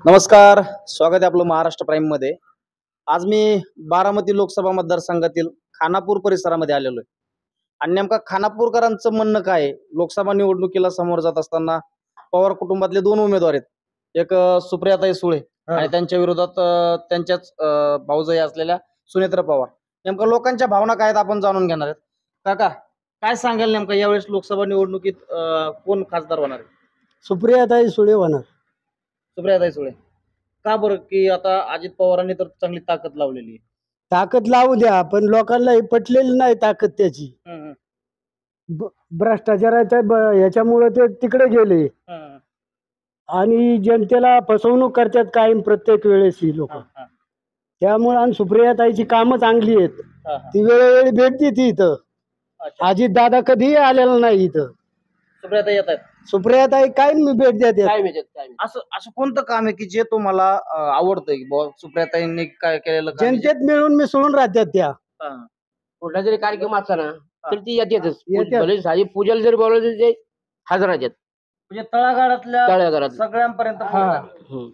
नमस्कार, स्वागत आहे आपलं महाराष्ट्र प्राईम मध्ये। आज मी बारामती लोकसभा मतदारसंघातील खानापूर परिसरामध्ये आलेलो आहे आणि नेमका खानापूरकरांचं म्हणणं काय आहे? लोकसभा निवडणुकीला समोर जात असताना पवार कुटुंबातले दोन उमेदवार आहेत, एक सुप्रियाताई सुळे आणि त्यांच्या विरोधात त्यांच्याच भाऊजाई असलेल्या सुनेत्रा पवार। नेमका लोकांच्या भावना काय आहेत आपण जाणून घेणार आहेत। काका, काय सांगाल नेमका यावेळेस लोकसभा निवडणुकीत कोण खासदार होणार आहे? सुप्रियाताई सुळे होणार। सुप्रियाताई सुळे का बरं? की आता अजित पवारांनी तर चांगली ताकद लावलेली आहे। ताकद लावू द्या, पण लोकांना पटलेली नाही ताकद त्याची। भ्रष्टाचाराच्या ह्याच्यामुळे ते तिकडे गेले आणि जनतेला फसवणूक करतात कायम प्रत्येक वेळेस ही लोक। त्यामुळे आणि सुप्रियाताईची कामं चांगली आहेत, ती वेळोवेळी भेट देते इथं। अजित दादा कधीही आलेला नाही इथं। सुप्रियाताई येत आहेत? सुप्रियाताई काय भेट देते। असं असं कोणतं काम आहे की जे तुम्हाला आवडतंय की बुवा सुप्रियाताईंनी काय केलेलं काम आहे? जनतेत मिळून मिसळून राहतात त्या। कुठला जरी कार्यक्रम असला ना तर ती येतातच। येतात. भले साधी पूजेला जरी बोलवलं तरी ते हजर राहतात म्हणजे तळागाळातल्या तळागाळात। सगळ्यांपर्यंत पोहोचतात।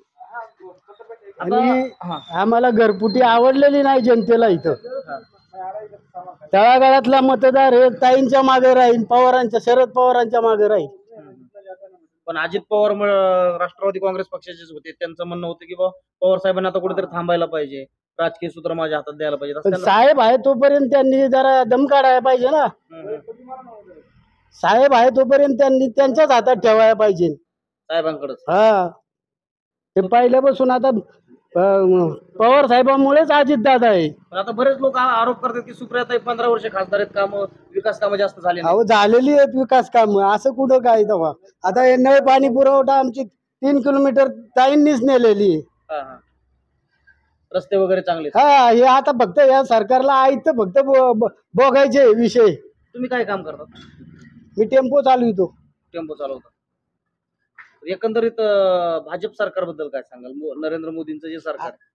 आणि आम्हाला घरपुटी आवडलेली नाही जनतेला इथं। तळागाळातला मतदार हे ताईंच्या मागे राहील, पवारांच्या, शरद पवारांच्या मागे राहील। पण अजित पवार राष्ट्रवादी काँग्रेस पक्षाचेच होते, त्यांचं म्हणणं होतं की बा पवार साहेबांना आता कुठेतरी थांबायला पाहिजे, राजकीय सूत्र माझ्या हातात द्यायला पाहिजे। पण साहेब आहे तोपर्यंत त्यांनी जरा दम काढायला पाहिजे ना। साहेब आहे तोपर्यंत त्यांनी त्यांच्याच हातात ठेवायला पाहिजे साहेबांकडे। ते पहिल्यापासून आता पवार साहेबांमुळेच अजित दादा आहे। आता बरेच लोक आरोप करतात की सुप्रियाताई 15 वर्ष खासदार आहेत, काम विकास कामं जास्त झाले नाही। अहो झालेली आहेत विकास काम, असं कुठं काय तेव्हा। आता हे नळ पाणी पुरवठा आमची 3 किलोमीटर ताईंनीच नेलेली आहे। रस्ते वगैरे चांगले। हे आता फक्त या सरकारला आयत फक्त बघायचे विषय। तुम्ही काय काम करता? मी टेम्पो चालवितो। टेम्पो चालवता। एकंदरीत भाजप सरकारबद्दल काय सांगाल? नरेंद्र मोदींचं जे सरकार आहे,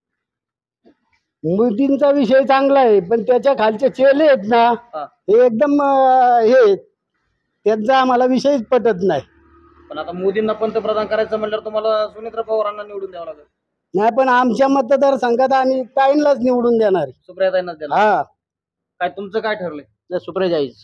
मोदींचा विषय चांगला आहे, पण त्याच्या खालचे चेले आहेत ना, हे एकदम हे त्यांचा आम्हाला विषयच पटत नाही। पण आता मोदींना पंतप्रधान करायचं म्हणल्यावर तुम्हाला सुनेत्रा पवारांना निवडून द्यावं लागेल। नाही, पण आमच्या मतदारसंघात आम्ही ताईंलाच निवडून देणार। सुप्रियाताईंनाच देणार? काय तुमचं काय ठरलंय? सुप्रियाताईच।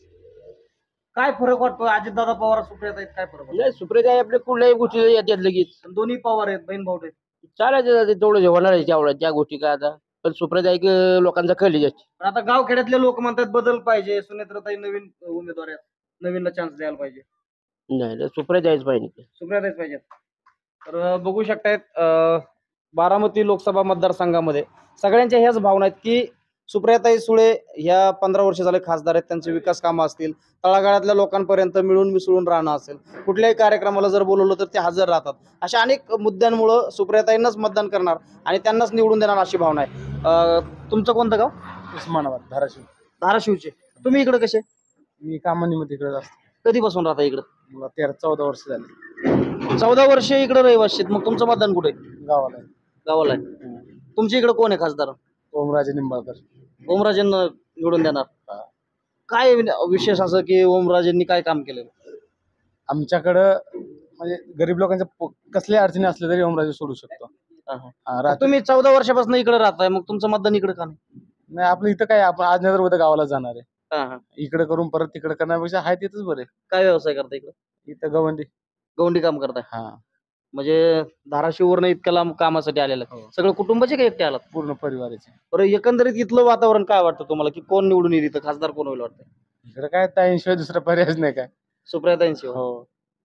काय फरक वाटतो अजितदादा पवार सुप्रियाताईत? काय फरक वाटतो? नाही, सुप्रियाताई आपल्या कुठल्याही गोष्टी येतात लगेच। दोन्ही पवार आहेत, बहीण भाऊ आहेत। चालायचं तेवढं होणार आहे तेवढं त्या गोष्टी काय आता। पण सुप्रियाताई लोकांचा कळली जास्त। पण आता गावखेड्यातले लोक म्हणतात बदल पाहिजे, सुनेत्राताई नवीन उमेदवार आहेत, नवीनला चान्स द्यायला पाहिजे। नाही, सुप्रियाताईच पाहिजे। सुप्रियाताईच पाहिजेत। तर बघू शकतायत बारामती लोकसभा मतदारसंघामध्ये सगळ्यांच्या ह्याच भावना आहेत की सुप्रियाताई सुळे ह्या 15 वर्ष झाले खासदार आहेत, त्यांचे विकास कामं असतील, तळागाळातल्या लोकांपर्यंत मिळून मिसळून राहणं असेल, कुठल्याही कार्यक्रमाला जर बोलवलं तर ते हजर राहतात, अशा अनेक मुद्द्यांमुळे सुप्रियाताईंनाच मतदान करणार आणि त्यांनाच निवडून देणार अशी भावना आहे। तुमचं कोणतं गाव? उस्मानाबाद, धाराशिव। धाराशिवचे तुम्ही? इकडे कसे? मी कामानिमित्त इकडे असतो। कधीपासून राहता इकडे? मला 13-14 वर्ष झाली। 14 वर्ष इकडे रहिवासी आहेत। मग तुमचं मतदान कुठे? गावाला। गावाला आहे। तुमच्या इकडे कोण आहे खासदार? ओमराजे निंबाळकर। ओमराजेंना निवडून देणार? काय विशेष असं की ओमराजेंनी काय काम केलं? आमच्याकडं म्हणजे गरीब लोकांच्या कसल्या अडचणी असल्या तरी ओमराजे सोडू शकतो। तुम्ही 14 वर्षापासून इकडे राहताय, मग तुमचं मतदान इकडे का नाही? नाही, आपलं इथं काय, आपण आज नंतर उद्या गावाला जाणार आहे। इकडे करून परत तिकडे करण्यापेक्षा आहे तिथंच बरे। काय व्यवसाय करता इकडे? इथं गवंडी काम करताय? म्हणजे धाराशिववरून इतक्या लांब कामासाठी आलेलं? सगळं कुटुंबाचे काय एकटे आलात? पूर्ण परिवाराचे। बरं, एकंदरीत इथलं वातावरण काय वाटतं तुम्हाला की कोण निवडून येईल इथं? खासदार कोण होईल वाटतंय? इकडे काय ताईंशिवाय दुसरा पर्यायच नाही काय। सुप्रियाताईंशिवाय?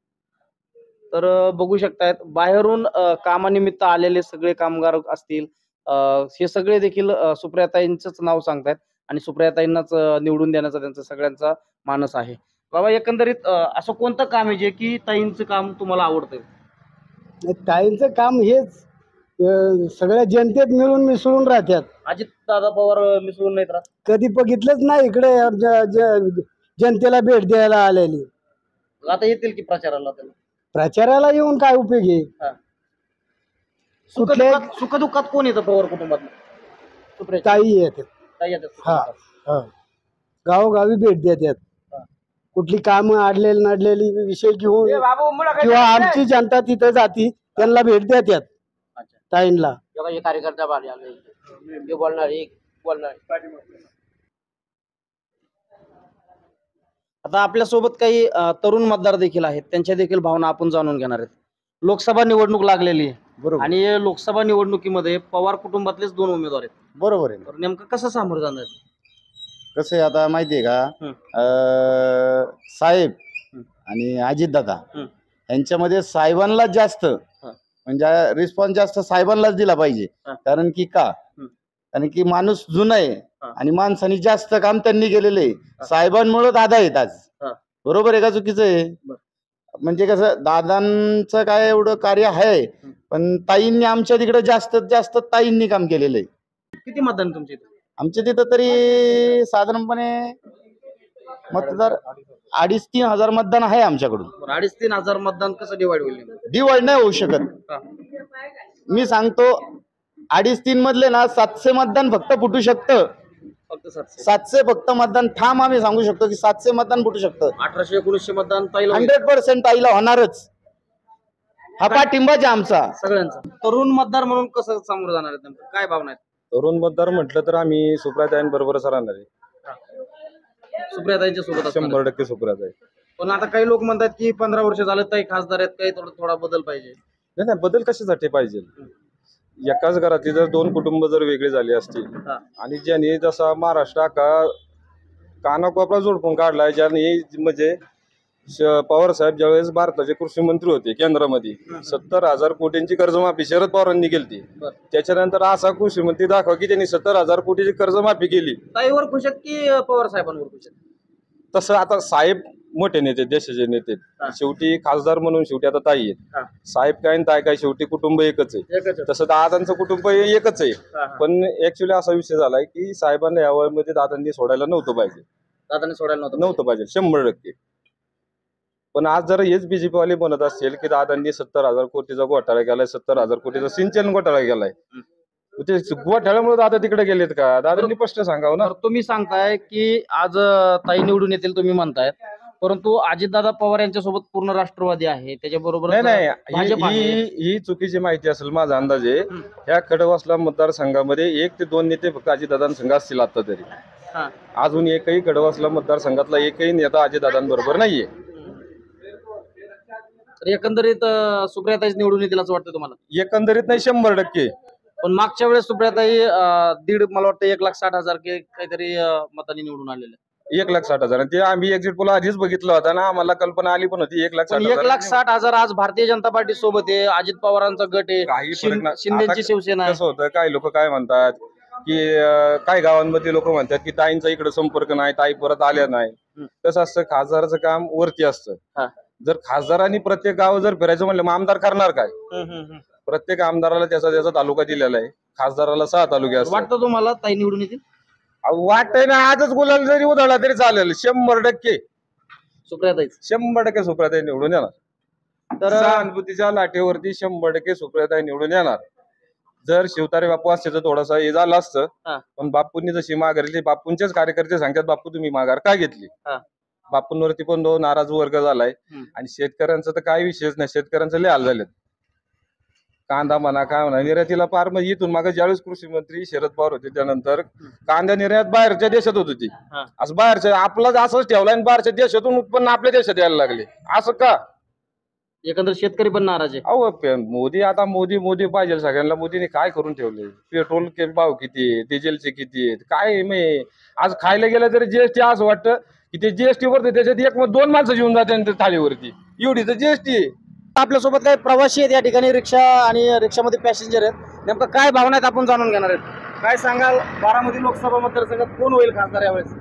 तर बघू शकतायत बाहेरून कामानिमित्त आलेले सगळे कामगार असतील, हे सगळे देखील सुप्रियाताईंचंच नाव सांगतायत आणि सुप्रियाताईंनाच निवडून देण्याचा त्यांचा सगळ्यांचा मानस आहे। बाबा, एकंदरीत असं कोणतं काम आहे जे की ताईंचं काम तुम्हाला आवडतंय? ताईंचं काम हेच, सगळ्या जनतेत मिळून मिसळून राहतात। अजित दादा पवार मिसळून नाहीत राहत? कधी बघितलंच नाही इकडे जनतेला भेट द्यायला आलेली। आता येतील की प्रचाराला? प्रचाराला येऊन काय उपयोग आहे? सुखदुःखात कोण येतं पवार कुटुंबात? ताई येतात। गावोगावी भेट देतात। कुठली कामं अडलेली नडलेली विषय घेऊन किंवा आमची जनता तिथं जाती, त्यांना भेट द्या त्यात अच्छा. ताईंना. जेव्हा हे कार्यकर्ता बाहेर आले हे बोलणार एक बोलणार. आता आपल्या सोबत काही तरुण मतदार देखील आहेत, त्यांच्या देखील भावना आपण जाणून घेणार आहेत. लोकसभा निवडणूक लागलेली आहे बरोबर आणि या लोकसभा निवडणुकीमध्ये पवार कुटुंबातलेच 2 उमेदवार आहेत. बरोबर आहे. तर नेमकं कसं सामोरं जाणार? कसं आहे आता माहितीये का, साहेब आणि अजितदादा हं. यांच्यामध्ये साहेबांनाच जास्त म्हणजे रिस्पॉन्स जास्त साहेबांनाच दिला पाहिजे. हा. कारण की का, कारण की माणूस जुना आहे हा. आणि माणसाने जास्त काम त्यांनी केलेलं आहे. साहेबांमुळे दादा आहेत आज. हा. बरोबर आहे का चुकीचं आहे? म्हणजे कसं दादांचं काय एवढं कार्य आहे, पण ताईंनी आमच्या तिकडे जास्तीत जास्त ताईंनी काम केलेलं आहे. किती मतदान तुमच्या इथे? आमच्या तिथं तरी साधारणपणे मतदार 2,500-3,000 हजार मतदान आहे आमच्याकडून. 2,500-3,000 हजार मतदान कसं डिवाइड होईल? डिवाइड नाही होऊ शकत. हा. मी सांगतो 2.5-3 मधले ना 700 मतदान फक्त फुटू शकतं. फक्त 700. 700 फक्त मतदान ठाम आम्ही सांगू शकतो की 700 मतदान फुटू शकतं. 1800-1900 मतदान ताईला होईल. 100% ताईला होणारच. हा पाठिंबाच आहे आमचा सगळ्यांचा. तरुण मतदार म्हणून कसं सामोरं जाणार आहेत? नेमकं काय भावना आहेत? तरुण मतदार म्हटलं तर आम्ही सुप्रियाताईंबरोबरच राहणार आहे. सुप्रियाताईंच्या सोबत असणार. 100% सुप्रियाताई. पण आता काही लोक म्हणतात की 15 वर्ष झालं ताई खासदार आहेत, काही थोडा बदल पाहिजे. नाही बदल कशासाठी पाहिजे? एकाच घरातली जर 2 कुटुंब जर वेगळी झाली असतील हा. आणि ज्यांनी जसा महाराष्ट्र कानाकोपरा जोडपून काढलाय, ज्यांनी म्हणजे पवार साहेब ज्यावेळेस भारताचे कृषी मंत्री होते केंद्रामध्ये 70,000 कोटींची कर्जमाफी शरद पवारांनी केली. त्याच्यानंतर असा कृषी मंत्री दाखवा की त्यांनी 70,000 कोटीची कर्जमाफी केली. ताईवर खुश आहेत की पवार साहेबांवर खुश आहेत? तसं आता साहेब मोठे नेते, देशाचे नेते, शेवटी खासदार म्हणून शेवटी आता ताई आहेत. साहेब काय आणि ताई काय शेवटी कुटुंब एकच आहे. तसं दादांचं कुटुंब एकच आहे. पण ऍक्च्युली असा विषय झालाय की साहेबांना या वयामध्ये दादांनी सोडायला नव्हतं पाहिजे. दादांनी सोडायला नव्हतं पाहिजे 100%. पण आज जर हेच बीजेपी वाले म्हणत असतील की दादांनी 70,000 कोटीचा घोटाळा केलाय, 70,000 कोटीचा सिंचन घोटाळा केलाय, ते घोटाळ्यामुळे दादा तिकडे गेलेत का? दादांनी स्पष्ट सांगावं ना. तुम्ही सांगताय की आज ताई निवडून येतील तुम्ही म्हणताय, परंतु अजितदादा पवार यांच्यासोबत पूर्ण राष्ट्रवादी आहे, त्याच्याबरोबर नाही भाजप आहे. ही चुकीची माहिती असेल. माझा अंदाज आहे ह्या खडकवासला मतदारसंघामध्ये 1 ते 2 नेते फक्त अजितदादांसंघ असतील आता तरी. अजून एकही खडकवासला मतदारसंघातला एकही नेता अजितदादांबरोबर नाहीये. तर एकंदरीत सुप्रियाताईच निवडून येतील असं वाटतं तुम्हाला? एकंदरीत नाही 100%. पण मागच्या वेळेस सुप्रियाताई मला वाटतं 1,60,000 काहीतरी मतांनी निवडून आलेले. 1,60,000 ते आम्ही एक्झिट पोल आधीच बघितलं होता ना, आम्हाला कल्पना आली पण होती 1,60,000. 1,60,000 आज भारतीय जनता पार्टी सोबत आहे, अजित पवारांचा गट आहे, काही फरक नाही. शिंदेची आता शिवसेना आहे. कसं होतं, काही लोक काय म्हणतात की काही गावांमध्ये लोक म्हणतात की ताईंचा इकडे संपर्क नाही, ताई परत आल्या नाही. कसं असतं, खासदाराचं काम वरती असतं. जर खासदारांनी प्रत्येक गाव जर फिरायचं म्हणलं मग आमदार करणार काय? प्रत्येक आमदाराला त्याचा तालुका दिलेला आहे, खासदाराला 6 तालुके असतात. वाटतं तुम्हाला ताई निवडून येतील? वाटतंय ना, आजच गुलाल जरी उधळला तरी चालेल. 100% सुप्रियाताई 100% सुप्रियाताई निवडून येणार. तर सहानुभूतीच्या लाटेवरती 100% सुप्रियाताई निवडून येणार. जर शिवतारे बापू असते तर थोडासा हे झालं असतं, पण बापूंनी जशी माघार घेतली, बापूंचेच कार्यकर्ते सांगतात बापू तुम्ही माघार का घेतली. बापूंवरती पण नाराज वर्ग झालाय. आणि शेतकऱ्यांचं तर काही विषयच नाही, शेतकऱ्यांचं लय हाल झालेत. कांदा म्हणा काय म्हणा, निर्यातीला पार मग इथून मागे ज्यावेळेस कृषी मंत्री शरद पवार होते त्यानंतर कांदा निर्यात बाहेरच्या देशात होत होती. असं बाहेरच्या आपलाच असंच ठेवला आणि बाहेरच्या देशातून उत्पन्न आपल्या देशात यायला लागले. असं का? एकंदर शेतकरी पण नाराज आहे. अहो मोदी पाहिजे सगळ्यांना. मोदीने काय करून ठेवले? पेट्रोलचे भाव किती आहे, डिझेलचे किती आहेत, काय मी आज खायला गेलं तरी जीएसटी. असं वाटतं की ते जीएसटी वरती त्याच्यात 2 माणसं जेवून जाते थाळीवरती, एवढी तर जीएसटी आहे. आपल्यासोबत काही प्रवासी आहेत या ठिकाणी, रिक्षा आणि रिक्षामध्ये पॅसेंजर आहेत. नेमकं काय भावना आहेत आपण जाणून घेणार आहेत. काय सांगाल, बारामती लोकसभा मतदारसंघात कोण होईल खासदार यावेळेस?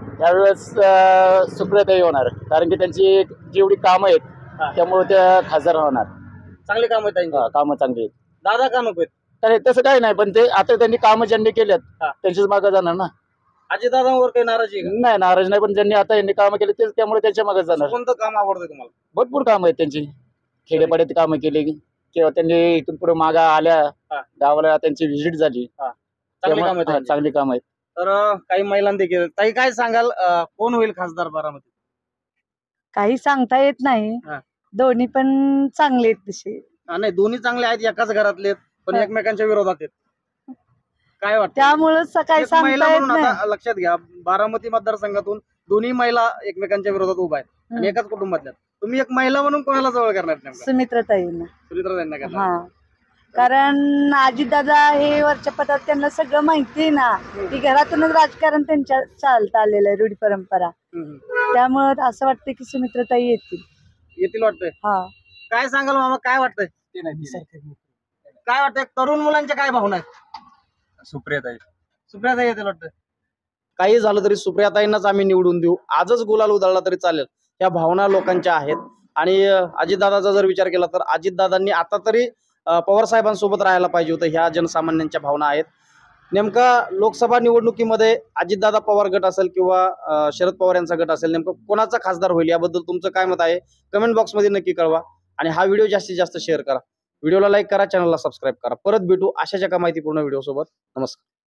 यावेळेस सुप्रियाताई होणार, कारण की त्यांची जेवढी कामं आहेत त्यामुळे त्या खासदार होणार. चांगले काम आहेत त्यांची. कामं चांगली आहेत. दादा का नको आहेत? तर तसं काही नाही, पण ते आता त्यांनी कामं ज्यांनी केल्यात त्यांच्याच मागे जाणार ना. अजितदादांवर काही नाराजी आहे का? नाही, नाराज नाही, पण ज्यांनी आता यांनी कामं केली तेच त्यामुळे त्यांच्या मागे जाणार. कोणतं काम आवडतं तुम्हाला? भरपूर कामं आहेत त्यांची, खेडेपाड्यात कामं केली किंवा त्यांनी इथून पुढे मागा आल्या गावाला त्यांची व्हिजिट झाली. चांगली काम आहेत. चांगली कामं आहेत. तर काही महिलांना देखील. ताई काय सांगाल, कोण होईल खासदार बारामती? काही सांगता येत नाही, दोन्ही पण चांगले आहेत तसे. नाही दोन्ही चांगले आहेत, एकाच घरातले आहेत, पण एकमेकांच्या विरोधात आहेत. काय वाटतं? त्यामुळे सकाळी एक महिला सांगता येत म्हणून नाही. आता लक्षात घ्या, बारामती मतदारसंघातून दोन्ही महिला एकमेकांच्या विरोधात उभा आहेत आणि एकाच कुटुंबातल्या. तुम्ही एक महिला म्हणून कोणाला जवळ करणार नेमका? सुमित्राताईंना. सुनीताताईंना करणार. हा, कारण अजितदादा हे वरच्या पदात त्यांना सगळं माहिती आहे ना, की घरातूनच राजकारण त्यांच्या चालत आलेलं आहे, रूढी परंपरा. त्यामुळे असं वाटतं की सुमित्राताई येतील. येतील वाटतंय. हा, काय सांगाल मामा, काय वाटतंय? काय वाटतंय, तरुण मुलांच्या काय भावना आहेत? सुप्रियाताई सुप्रियाताई येतील वाटतं. काही झालं तरी सुप्रियाताईंनाच आम्ही निवडून देऊ, आजच गुलाल उधळला तरी चालेल, या भावना लोकांच्या आहेत. आणि अजितदादाचा जर विचार केला तर अजितदादांनी आता तरी पवार साहेबांसोबत राहायला पाहिजे होतं, ह्या जनसामान्यांच्या भावना आहेत. नेमका लोकसभा निवडणुकीमध्ये अजितदादा पवार गट असेल किंवा शरद पवार यांचा गट असेल, नेमकं कोणाचा खासदार होईल याबद्दल तुमचं काय मत आहे कमेंट बॉक्समध्ये नक्की कळवा. आणि हा व्हिडिओ जास्तीत जास्त शेअर करा, व्हिडिओला लाईक करा, चॅनलला सबस्क्राईब करा. परत भेटू अशाच एका माहितीपूर्ण व्हिडिओ सोबत. नमस्कार.